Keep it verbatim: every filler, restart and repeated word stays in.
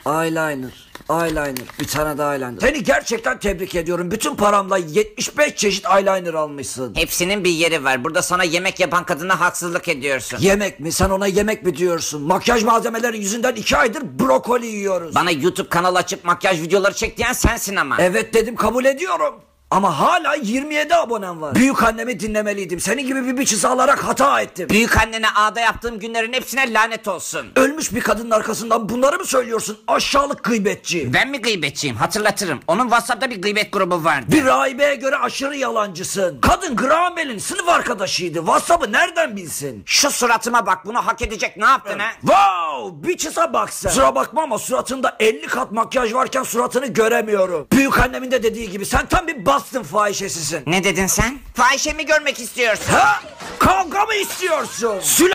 Eyeliner. Eyeliner. Bir tane daha eyeliner. Seni gerçekten tebrik ediyorum. Bütün paramla yetmiş beş çeşit eyeliner almışsın. Hepsinin bir yeri var. Burada sana yemek yapan kadına haksızlık ediyorsun. Yemek mi? Sen ona yemek mi diyorsun? Makyaj malzemeleri yüzünden iki aydır brokoli yiyoruz. Bana YouTube kanal açıp makyaj videoları çek diyen sensin ama. Evet dedim, kabul ediyorum. Ama hala yirmi yedi abonem var. Büyük annemi dinlemeliydim. Senin gibi bir biçizi alarak hata ettim. Büyük annene ağda yaptığım günlerin hepsine lanet olsun. Ölmüş bir kadının arkasından bunları mı söylüyorsun? Aşağılık gıybetçi. Ben mi gıybetçiyim? Hatırlatırım. Onun WhatsApp'ta bir gıybet grubu vardı. Bir rahibeye göre aşırı yalancısın. Kadın Graham Bell'in sınıf arkadaşıydı. WhatsApp'ı nereden bilsin? Şu suratıma bak, bunu hak edecek ne yaptın ha? Wow! Biçize bak sen. Kusura bakma ama suratında elli kat makyaj varken suratını göremiyorum. Büyük annemin de dediği gibi sen tam bir Boston fahişesisin. Ne dedin sen? Fahişemi görmek istiyorsun. Ha? Kavga mı istiyorsun? Süle